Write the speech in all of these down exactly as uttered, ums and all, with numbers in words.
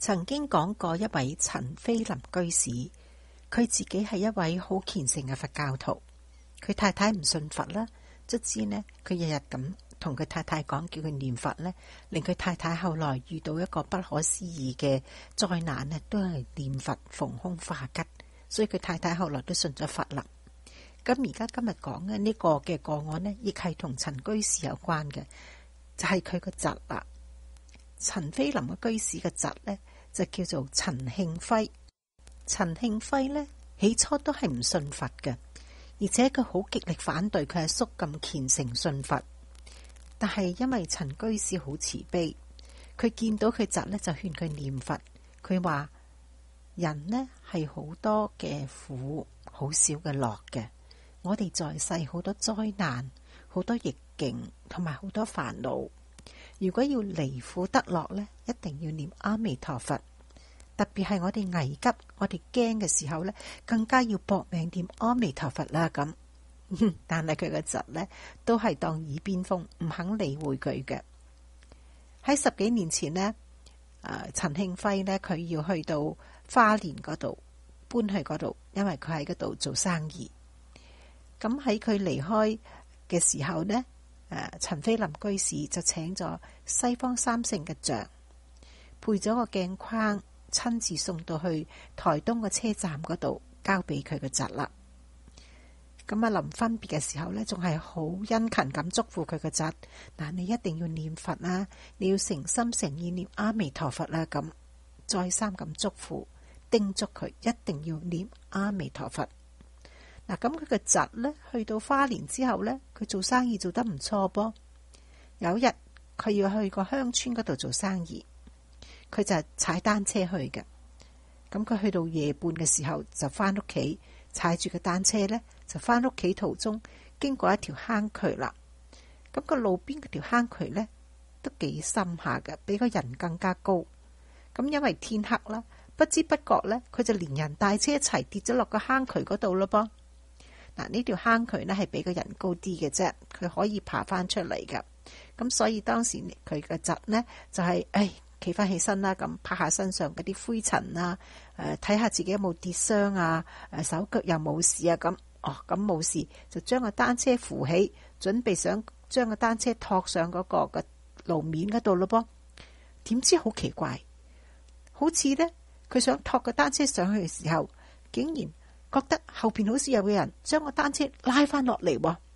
曾經講過一位陳菲林居士，佢自己係一位好虔誠嘅佛教徒，佢太太唔信佛啦，卒之呢，佢日日咁同佢太太講，叫佢念佛呢，令佢太太後來遇到一個不可思議嘅災難呢，都係念佛逢凶化吉，所以佢太太後來都信咗佛啦。咁而家今日講嘅呢個嘅個案呢，亦係同陳居士有關嘅，就係佢個侄啦。陳菲林嘅居士嘅侄呢，就叫做陳慶輝。陳慶輝呢，起初都係唔信佛嘅，而且佢好極力反對佢阿叔咁虔誠信佛。但係因為陳居士好慈悲，佢見到佢侄呢，就勸佢念佛。佢話人呢係好多嘅苦，好少嘅樂嘅。我哋在世好多災難，好多逆境，同埋好多煩惱。如果要離苦得樂呢，一定要念阿彌陀佛。特別係我哋危急、我哋驚嘅時候呢，更加要搏命念阿彌陀佛啦。咁，但係佢個侄呢，都係當耳邊風，唔肯理會佢嘅。喺十幾年前呢，誒，陳慶輝呢，佢要去到花蓮嗰度搬去嗰度，因為佢喺嗰度做生意。咁喺佢離開嘅時候呢，誒，陳菲林居士就請咗西方三聖嘅像，配咗個鏡框，親自送到去台東嘅車站嗰度，交俾佢個侄啦。咁啊，臨分別嘅時候呢，仲係好殷勤咁囑咐佢個侄，嗱，你一定要念佛啊，你要誠心誠意念阿彌陀佛啦。咁再三咁囑咐叮囑佢，一定要念阿彌陀佛。嗱，咁佢個侄呢，去到花蓮之後呢，佢做生意做得唔錯噃。有一日佢要去個鄉村嗰度做生意，佢就踩單車去嘅。咁佢去到夜半嘅時候就翻屋企，踩住個單車呢，就翻屋企途中經過一條坑渠啦。咁個路邊嗰條坑渠呢，都幾深下嘅，比個人更加高。咁因為天黑啦，不知不覺呢，佢就連人帶車一齊跌咗落個坑渠嗰度咯噃。嗱，呢條坑渠呢係比個人高啲嘅啫，佢可以爬翻出嚟噶。咁所以當時佢嘅侄呢就係、是，誒，企翻起身啦，咁拍下身上嗰啲灰塵啊，誒，睇下自己有冇跌傷啊，誒，手腳又冇事啊，咁，哦，咁冇事就將個單車扶起，準備想將個單車托上嗰個嘅路面嗰度咯噃。點知好奇怪，好似呢，佢想托個單車上去嘅時候，竟然覺得後邊好似有個人將個單車拉翻落嚟喎。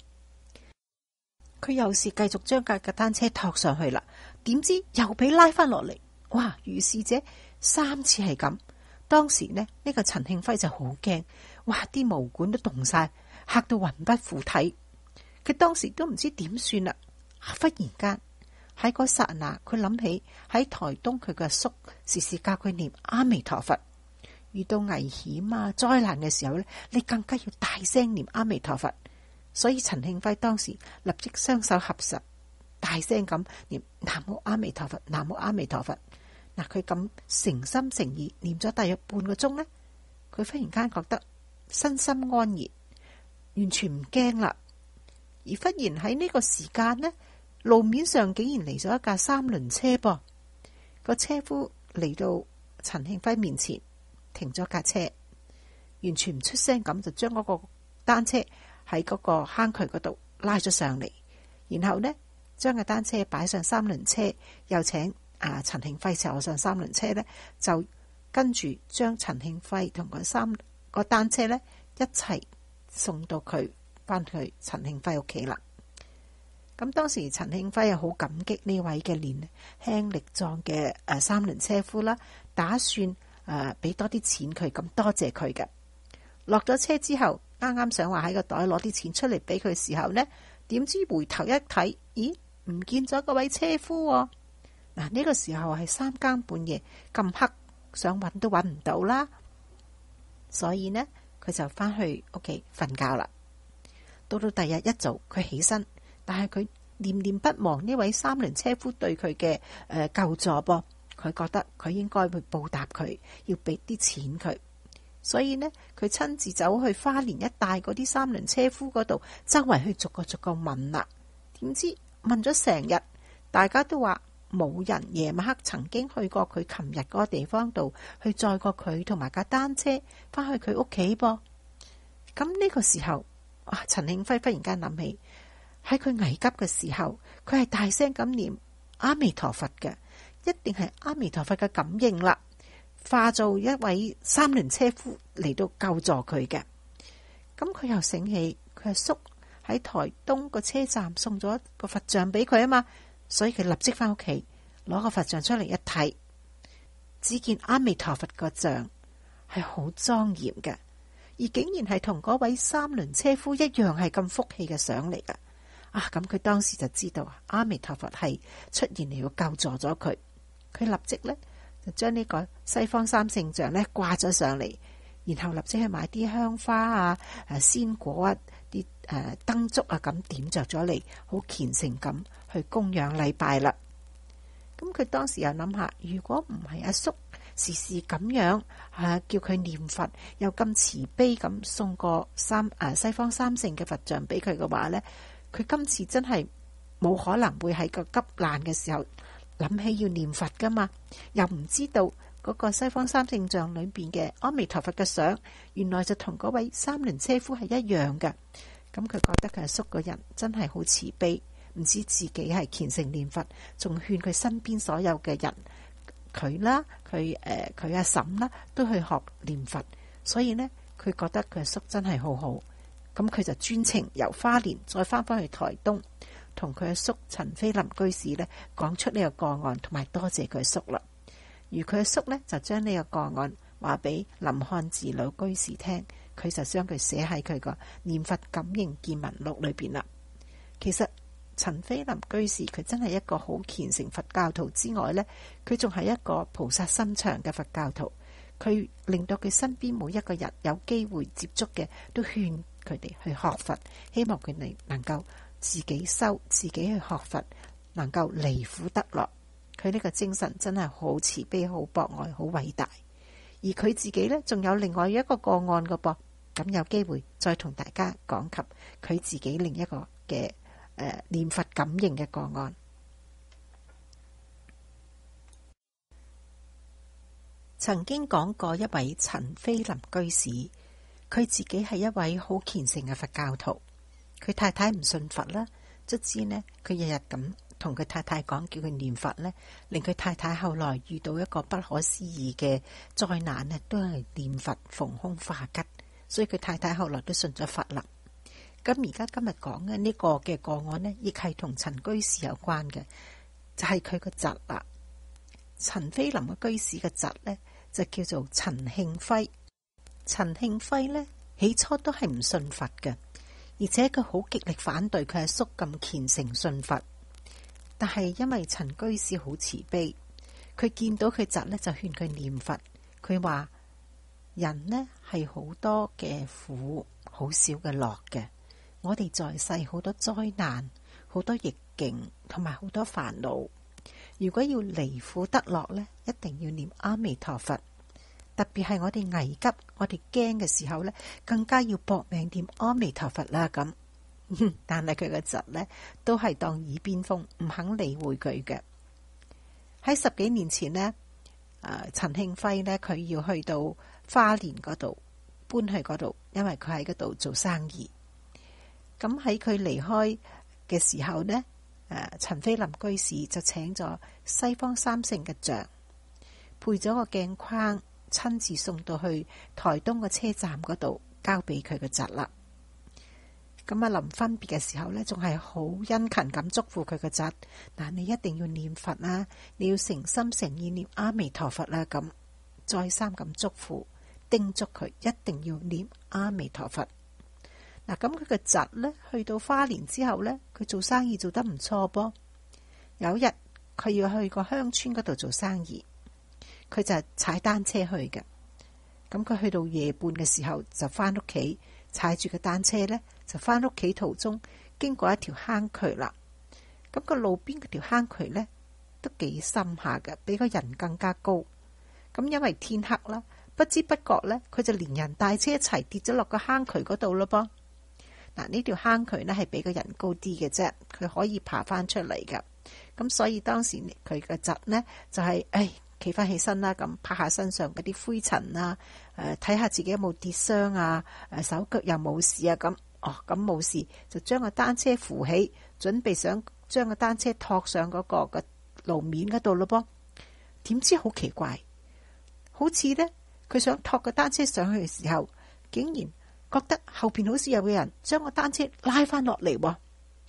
佢又是繼續將架嘅單車托上去啦，點知又俾拉翻落嚟。哇！如是者三次係咁。當時呢，呢、呢個陳慶輝就好驚，哇！啲毛管都凍晒，嚇到魂不附體。佢當時都唔知點算啦。忽然間喺嗰剎那，佢諗起喺台東佢嘅叔時時教佢念阿彌陀佛。遇到危險啊災難嘅時候呢，你更加要大聲念阿彌陀佛。所以陳慶輝當時立即雙手合十，大聲咁念南無阿彌陀佛，南無阿彌陀佛。嗱，佢咁誠心誠意念咗大約半個鐘呢，佢忽然間覺得身心安然，完全唔驚啦。而忽然喺呢個時間呢，路面上竟然嚟咗一架三輪車噃。個車夫嚟到陳慶輝面前，停咗架車，完全唔出聲咁就將嗰個單車喺嗰個坑渠嗰度拉咗上嚟，然後呢將個單車擺上三輪車，又請啊陳慶輝坐上三輪車呢，就跟住將陳慶輝同個三個單車呢一齊送到佢翻去陳慶輝屋企啦。咁當時陳慶輝又好感激呢位嘅年輕力壯嘅誒三輪車夫啦，打算誒俾多啲錢佢，咁多謝佢嘅。落咗車之後，啱啱想話喺個袋攞啲錢出嚟俾佢時候呢，點知回頭一睇，咦，唔見咗嗰位車夫喎。嗱，呢個時候係三更半夜咁黑，想揾都揾唔到啦。所以呢，佢就翻去屋企瞓覺啦。到到第日一早，佢起身，但係佢念念不忘呢位三輪車夫對佢嘅誒救助噃。佢覺得佢應該會報答佢，要俾啲錢佢。所以呢，佢親自走去花蓮一帶嗰啲三輪車夫嗰度，周圍去逐個逐個問啦。點知問咗成日，大家都話冇人夜晚黑曾經去過佢琴日嗰個地方度去載過佢同埋架單車翻去佢屋企噃。咁呢個時候，啊，陳慶輝忽然間諗起喺佢危急嘅時候，佢係大聲咁念阿彌陀佛嘅，一定係阿彌陀佛嘅感應啦，化做一位三輪車夫嚟到救助佢嘅。咁佢又醒起佢阿叔喺台東個車站送咗個佛像俾佢啊嘛，所以佢立即翻屋企攞個佛像出嚟一睇，只見阿彌陀佛個像係好莊嚴嘅，而竟然係同嗰位三輪車夫一樣係咁福氣嘅相嚟噶。啊，咁佢當時就知道阿彌陀佛係出現嚟要救助咗佢，佢立即呢，就將呢個西方三聖像呢掛咗上嚟，然後立即去買啲香花啊、誒鮮果啊、啲誒燈燭啊咁點着咗嚟，好虔誠咁去供養禮拜啦。咁佢當時又諗下，如果唔係阿叔時時咁樣啊叫佢念佛，又咁慈悲咁送個三誒西方三聖嘅佛像俾佢嘅話呢，佢今次真係冇可能會喺個急難嘅時候諗起要念佛噶嘛，又唔知道嗰個西方三聖像裏邊嘅阿彌陀佛嘅相，原來就同嗰位三輪車夫係一樣嘅。咁佢覺得佢阿叔個人真係好慈悲，唔止自己係虔誠念佛，仲勸佢身邊所有嘅人，佢啦，佢誒佢阿嬸啦，都去學念佛。所以呢，佢覺得佢阿叔真係好好。咁佢就專程由花蓮再翻返去台東，同佢阿叔陳飛林居士呢講出呢個個案，同埋多謝佢阿叔啦。而佢阿叔呢，就將呢個個案話俾林漢智老居士聽，佢就將佢寫喺佢個念佛感應見聞錄裏邊啦。其實陳飛林居士佢真係一個好虔誠佛教徒之外呢，佢仲係一個菩薩心腸嘅佛教徒。佢令到佢身邊每一個人有機會接觸嘅，都勸佢哋去學佛，希望佢哋能夠自己修，自己去學佛，能夠離苦得樂。佢呢個精神真係好慈悲、好博愛、好偉大。而佢自己呢，仲有另外一個個案嘅噃，咁有機會再同大家講及佢自己另一個嘅誒、呃、念佛感應嘅個案。曾經講過一位陳飛林居士，佢自己係一位好虔誠嘅佛教徒。佢太太唔信佛啦，卒之呢，佢日日咁同佢太太講，叫佢念佛呢，令佢太太後來遇到一個不可思議嘅災難呢，都係念佛逢凶化吉，所以佢太太後來都信咗佛啦。咁而家今日講嘅呢個嘅個案呢，亦係同陳居士有關嘅，就係佢個侄啦。陳飛林嘅居士嘅侄呢，就叫做陳慶輝。陳慶輝呢，起初都係唔信佛嘅，而且佢好極力反對佢阿叔咁虔誠信佛。但係因為陳居士好慈悲，佢見到佢侄呢，就勸佢念佛。佢話人呢係好多嘅苦，好少嘅樂嘅。我哋在世好多災難，好多逆境，同埋好多煩惱。如果要離苦得樂呢，一定要念阿彌陀佛。特別係我哋危急、我哋驚嘅時候呢，更加要搏命念阿彌陀佛啦。咁，但係佢個侄呢，都係當耳邊風，唔肯理會佢嘅。喺十幾年前呢，誒陳慶輝呢，佢要去到花蓮嗰度搬去嗰度，因為佢喺嗰度做生意。咁喺佢離開嘅時候呢，誒陳飛林居士就請咗西方三聖嘅像，配咗個鏡框，親自送到去台東個車站嗰度，交俾佢個侄啦。咁啊，臨分別嘅時候呢，仲係好殷勤咁囑咐佢個侄，嗱，你一定要念佛啊，你要誠心誠意念阿彌陀佛啦。咁再三咁囑咐叮囑佢一定要念阿彌陀佛。嗱，咁佢個侄呢，去到花蓮之後呢，佢做生意做得唔錯噃。有一日佢要去個鄉村嗰度做生意，佢就踩單車去嘅。咁佢去到夜半嘅時候就翻屋企，踩住個單車呢，就翻屋企途中經過一條坑渠啦。咁個路邊嗰條坑渠呢，都幾深下嘅，比個人更加高。咁因為天黑啦，不知不覺呢，佢就連人帶車一齊跌咗落個坑渠嗰度咯噃。嗱，呢條坑渠呢係比個人高啲嘅啫，佢可以爬翻出嚟噶。 咁所以當時佢嘅侄呢，就係、是，誒企翻起身啦，咁拍下身上嗰啲灰塵啊，誒睇下自己有冇跌傷啊，誒手腳又冇事啊，咁哦咁冇事就將個單車扶起，準備想將個單車托上嗰個嘅路面嗰度咯噃。點知好奇怪，好似呢，佢想托個單車上去嘅時候，竟然覺得後邊好似有個人將個單車拉翻落嚟喎。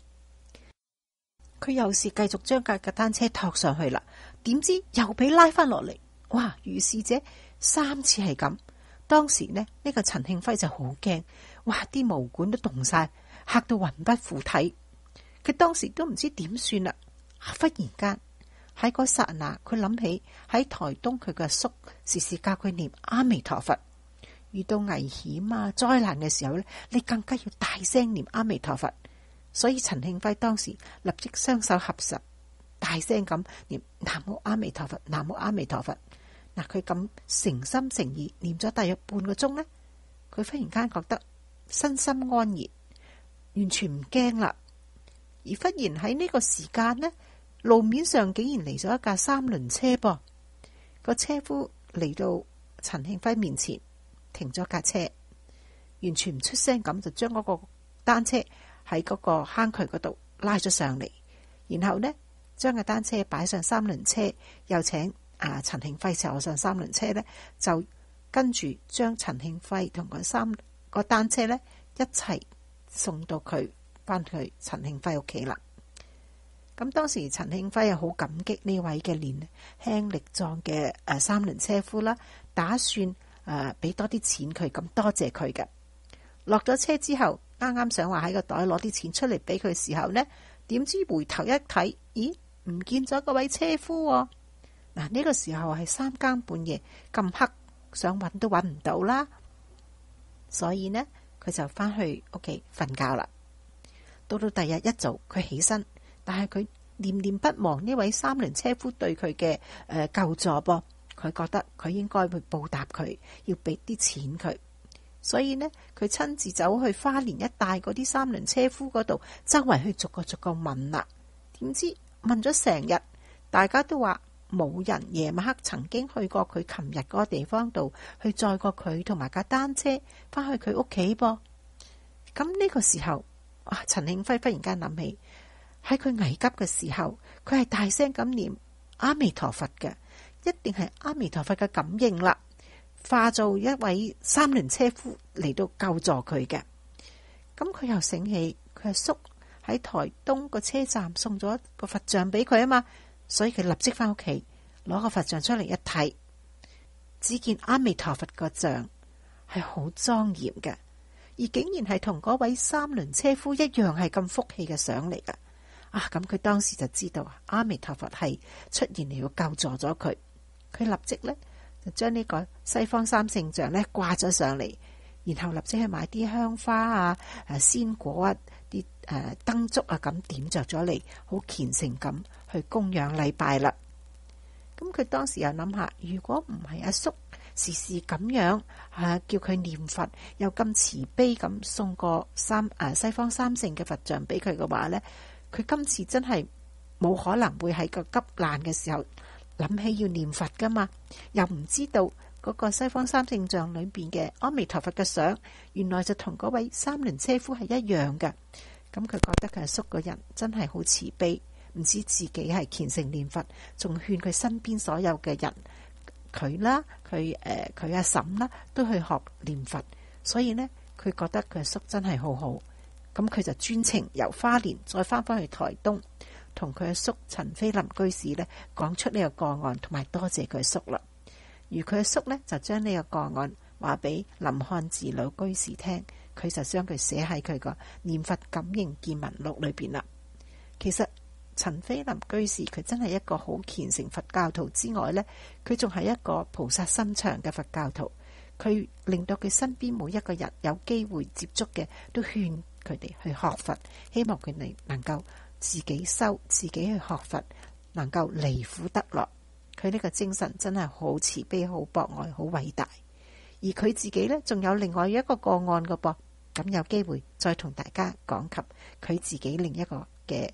佢又是繼續將架嘅單車托上去啦，點知又俾拉翻落嚟。哇！如是者三次係咁。當時呢，呢、呢個陳慶輝就好驚，哇！啲毛管都凍晒，嚇到魂不附體。佢當時都唔知點算啦。忽然間喺嗰剎那，佢諗起喺台東佢嘅阿叔時時教佢念阿彌陀佛，遇到危險啊災難嘅時候呢，你更加要大聲念阿彌陀佛。所以陳慶輝當時立即雙手合十，大聲咁念南無阿彌陀佛，南無阿彌陀佛。嗱，佢咁誠心誠意念咗大約半個鐘呢，佢忽然間覺得身心安然，完全唔驚啦。而忽然喺呢個時間呢，路面上竟然嚟咗一架三輪車噃。個車夫嚟到陳慶輝面前，停咗架車，完全唔出聲咁就將嗰個單車喺嗰個坑渠嗰度拉咗上嚟，然後呢，將個單車擺上三輪車，又請啊陳慶輝坐上三輪車呢，就跟住將陳慶輝同個三個單車呢一齊送到佢翻去陳慶輝屋企啦。咁當時陳慶輝又好感激呢位嘅年輕力壯嘅誒三輪車夫啦，打算誒俾多啲錢佢，咁多謝佢嘅。落咗車之後，啱啱想話喺個袋攞啲錢出嚟俾佢時候呢，點知回頭一睇，咦，唔見咗嗰位車夫喎。嗱，呢個時候係三更半夜咁黑，想揾都揾唔到啦。所以呢，佢就翻去屋企瞓覺啦。到到第日一早，佢起身，但係佢念念不忘呢位三輪車夫對佢嘅誒救助噃。佢覺得佢應該會報答佢，要俾啲錢佢。所以呢，佢親自走去花蓮一帶嗰啲三輪車夫嗰度，周圍去逐個逐個問啦。點知問咗成日，大家都話冇人夜晚黑曾經去過佢琴日嗰個地方度去載過佢同埋架單車翻去佢屋企噃。咁呢個時候，啊，陳慶輝忽然間諗起喺佢危急嘅時候，佢係大聲咁念阿彌陀佛嘅，一定係阿彌陀佛嘅感應啦，化做一位三輪車夫嚟到救助佢嘅。咁佢又醒起佢阿叔喺台東個車站送咗個佛像俾佢啊嘛，所以佢立即翻屋企攞個佛像出嚟一睇，只見阿彌陀佛個像係好莊嚴嘅，而竟然係同嗰位三輪車夫一樣係咁福氣嘅相嚟噶。啊，咁佢當時就知道阿彌陀佛係出現嚟要救助咗佢，佢立即呢，就將呢個西方三聖像呢掛咗上嚟，然後立即去買啲香花啊、誒鮮果啊、啲誒燈燭啊咁點着咗嚟，好虔誠咁去供養禮拜啦。咁佢當時又諗下，如果唔係阿叔時時咁樣啊叫佢念佛，又咁慈悲咁送個三誒西方三聖嘅佛像俾佢嘅話呢，佢今次真係冇可能會喺個急難嘅時候諗起要念佛噶嘛，又唔知道嗰個西方三聖像裏邊嘅阿彌陀佛嘅相，原來就同嗰位三輪車夫係一樣嘅。咁佢覺得佢阿叔個人真係好慈悲，唔止自己係虔誠念佛，仲勸佢身邊所有嘅人，佢啦，佢誒佢阿嬸啦，都去學念佛。所以呢，佢覺得佢阿叔真係好好。咁佢就專程由花蓮再翻返去台東，同佢阿叔陳飛林居士呢講出呢個個案，同埋多謝佢阿叔啦。而佢阿叔呢，就將呢個個案話俾林漢智老居士聽，佢就將佢寫喺佢個念佛感應見聞錄裏邊啦。其實陳飛林居士佢真係一個好虔誠佛教徒之外呢，佢仲係一個菩薩心腸嘅佛教徒。佢令到佢身邊每一個人有機會接觸嘅，都勸佢哋去學佛，希望佢哋能夠自己修，自己去學佛，能夠離苦得樂。佢呢個精神真係好慈悲、好博愛、好偉大。而佢自己呢，仲有另外一個個案嘅噃，咁有機會再同大家講及佢自己另一個嘅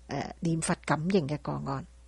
誒念佛感應嘅個案。